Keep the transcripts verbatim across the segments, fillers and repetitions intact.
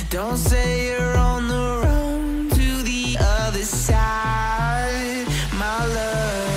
Don't say you're on the run to the other side, my love.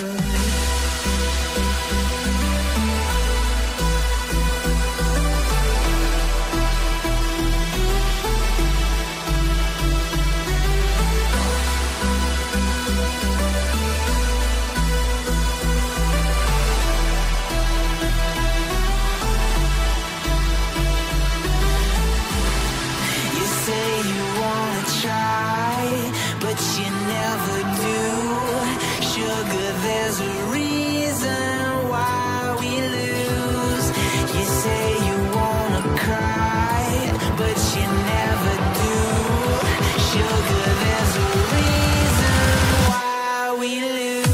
You say you wanna try, but you never do. Sugar, there's a reason why we lose. You say you wanna cry, but you never do. Sugar, there's a reason why we lose.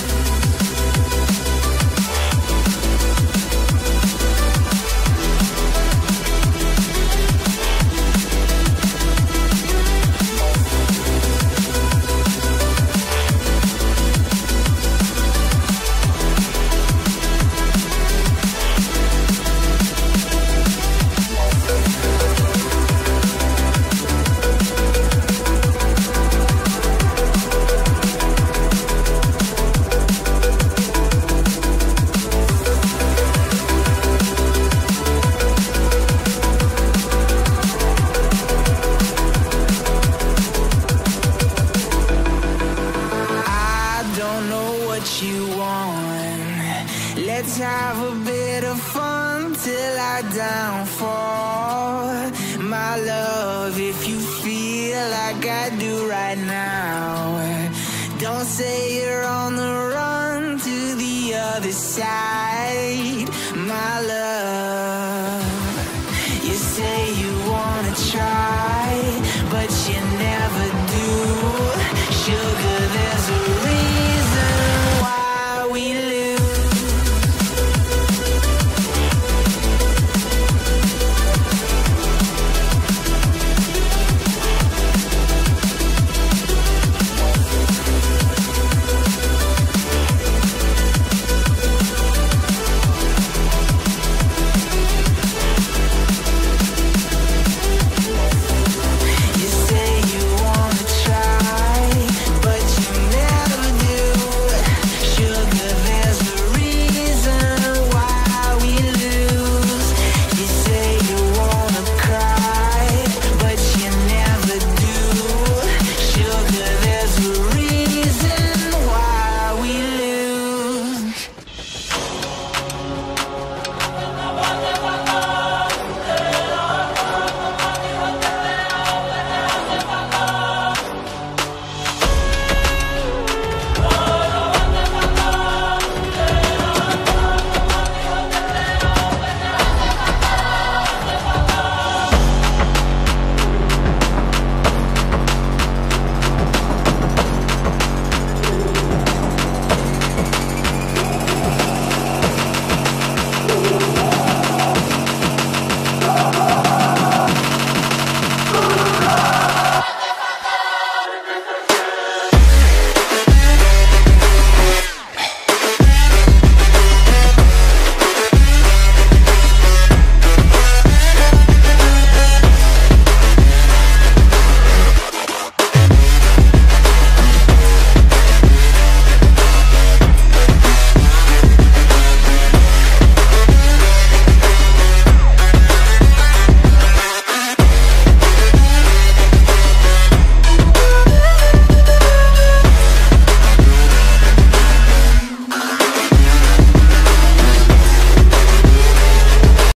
I don't know what you want. Let's have a bit of fun till I downfall. My love, if you feel like I do right now, don't say you're on the run to the other side, my love. You say you wanna try,